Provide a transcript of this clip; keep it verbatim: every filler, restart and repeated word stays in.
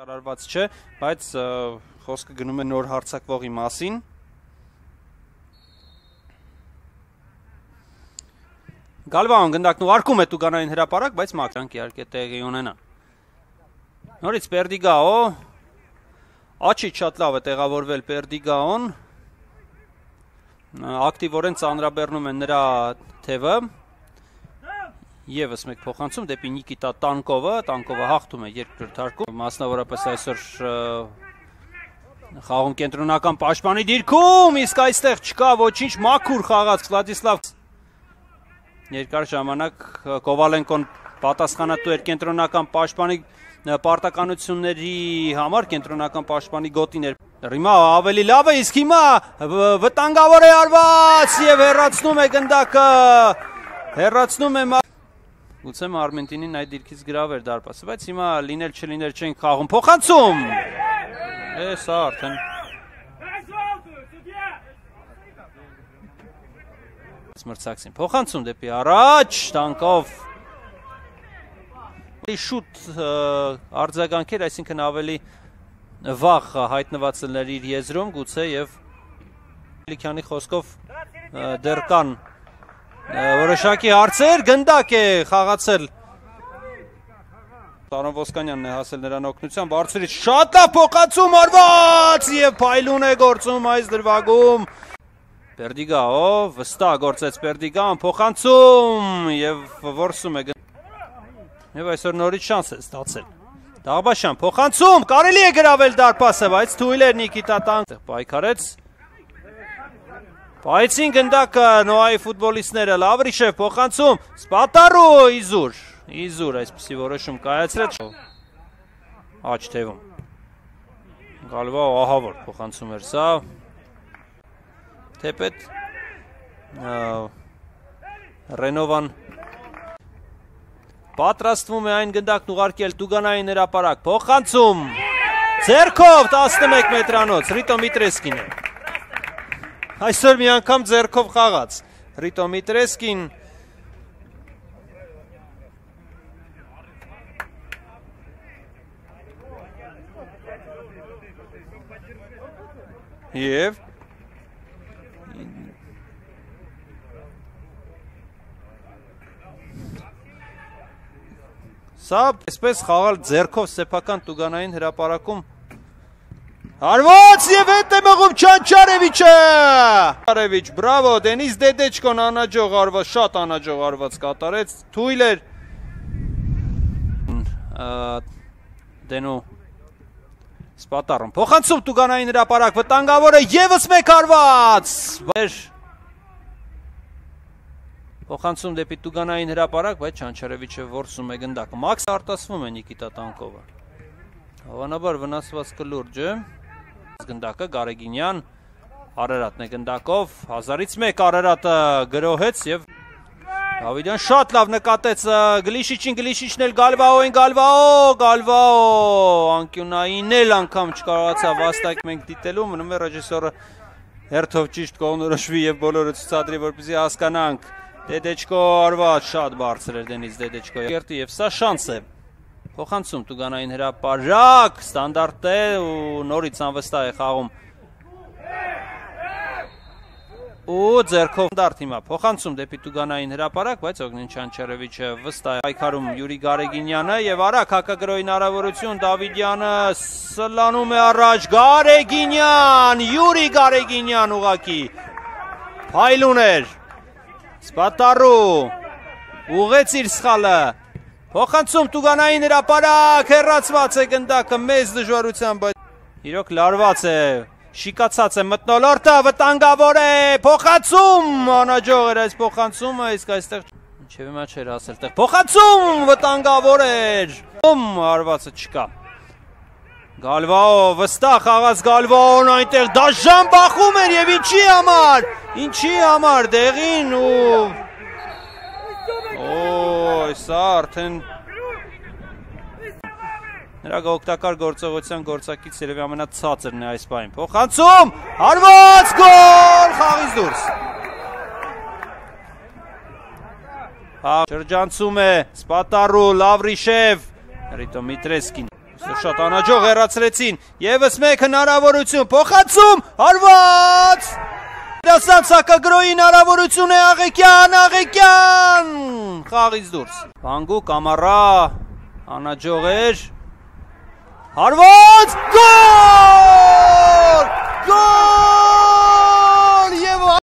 Արարված չէ, բայց խոսքը գնում է նոր հարձակվողի մասին։ Գալվան գնդակն ուղարկում է Տուգանային հրապարակ, բայց մակրանք իհարկե տեղի ունենա։ Նորից Պերդիգաո, Աչիչ շատ լավ է տեղավորվել Պերդիգաոն, ակտիվորեն ծանրաբեռնում է նրա թևը, ևս մեկ փոխանցում դեպի Նիկիտա Տանկովը, Տանկովը հաղթում է երկրորդ հարկում, մասնավորապես այսօր խաղում կենտրոնական պաշտպանի դիրքում, իսկ այստեղ չկա ոչինչ, մաքուր խաղաց Վլադիսլավ երկար ժամանակ Կովալենկոն պատասխանատու էր կենտրոնական պաշտպանի պարտականությունների համար, կենտրոնական պաշտպանի գոտին էր։ Հիմա ավելի լավ է, իսկ հիմա վտանգավոր է արված եւ հեռացնում է գնդակը, հեռացնում է Գուցե Արմենտինին այդ դիրքից գրավ էր դարպասը, բայց հիմա լինել չլիներ չեն խաղում, փոխանցում։ Է, սա արդեն Մրցակցին փոխանցում դեպի առաջ, Տանկով շուտ արձագանքեր, այսինքն ավելի վաղ հայտնված էր իր եզրում, գուցե եւ Լիքյանի խոսքով դեռ կան որոշակի հարցեր, գնդակ է խաղացել Տարոն Ոսկանյանն է հասել նրան օգնության, բարձրից շատ լավ փոխանցում արված եւ փայլուն է գործում այս դրվագում Պերդիգաո, վստահ գործեց Պերդիգան, փոխանցում եւ որսում է Եվ այսօր նորից շանս է ստացել Դաղբաշյան, փոխանցում, կարելի է գրավել դարպասը, բայց թույլ էր Նիկիտա Տանկը պայքարեց Պայցին գնդակը Նոայի ֆուտբոլիստները, Լավրիշև փոխանցում, Սպատարու, Իզուր, Իզուր այսպիսի որոշում կայացրեց Աչ թևում Գալվա ահավոր փոխանցում էր սա Թեպետ Ռենովան Պատրաստվում է այն գնդակն ուղարկել Տուգանային հրապարակ, փոխանցում ձեռքով տասնմեկ մետրանոց, Ռիտո Միտրեսկին է Այսօր մի անգամ ձեռքով խաղաց, Ռիտո Միտրեսկին Եվ Սա այսպես խաղալ ձեռքով սեփական Տուգանային հրապարակում Հարված եւ հետ է մղում Չանչարևիչը Չանչարևիչ, բրավո, Դենիս Դեդեչկոն անաջող արված, շատ անաջող արված կատարեց, թույլ էր Դենու Սպատարում, փոխանցում Տուգանային հրապարակ, վտանգավոր է եւս մեկ արված Փոխանցում դեպի Տուգանային հրապարակ, բայց Չանչարևիչը որսում է գնդակը։ Մաքս արտասվում է Նիկիտա Տանկովը։ Հավանաբար վնասված կլուրջ է։ Գնդակը Գարեգինյան, Արարատն է գնդակով, հազարից մեկ Արարատը գրոհեց եւ Դավիդյան շատ լավ նկատեց Գլիշիչին, Գլիշիչն էլ Գալվաոին, Գալվաո, Գալվաո, անկյունային էլ անգամ չկարողացավ վաստակ մենք դիտելու, մնում է ռեժիսորը հերթով ճիշտ կողմնորոշվի եւ բոլորը ցուցադրի, որպեսզի հասկանանք Դեդեչկո արված շատ բարձր էր Դենիս Դեդեչկո Երտի եւ սա շանս է Փոխանցում Տուգանային հրապարակ ստանդարտ է ու նորից անվստահ է խաղում ու ձեռքով ստանդարտ հիմա փոխանցում դեպի Տուգանային հրապարակ բայց Օգնեն Չանչարևիչը վստահ է պայքարում Յուրի Գարեգինյանը եւ արագ հակագրոյի հնարավորություն Դավիդյանը սլանում է առաջ Գարեգինյան Յուրի Գարեգինյան ուղակի փայլուն էր Սպատարու, ուղեց իր սխալը, փոխանցում Տուգանային հրապարակ, հեռացված է գնդակը մեծ դժվարությամբ, իրոք լարված է, շիկացած է մթնոլորտը, վտանգավոր է, փոխանցում, անաջող էր այս փոխանցումը, իսկ այստեղ ինչև հիմա չէր հասել տեղ, փոխանցում, վտանգավոր էր, արվածը չկա, Գալվաո, վստահ խաղաց Գալվաոն այնտեղ դաժան բախում էր եւ ինչի համար, ինչի համար դեղին ու Օй, սա արդեն Նրա օգտակար գործողության գործակից երևի ամենացածրն է այս պահին։ Փոխանցում, հարված գոլ, խաղից դուրս։ Շրջանցում է Սպատարու, Լավրիշև, Ռիտո Միտրեսկին։ Շատ անհաջող հեռացրեցին, ևս մեկ հնարավորություն, փոխանցում, հարված! Դասան Սակագրոյի հնարավորություն է Աղեկյան, Աղեկյան! Խաղից դուրս։ Բանգու կամարա, անհաջող էր, հարված, գոլ!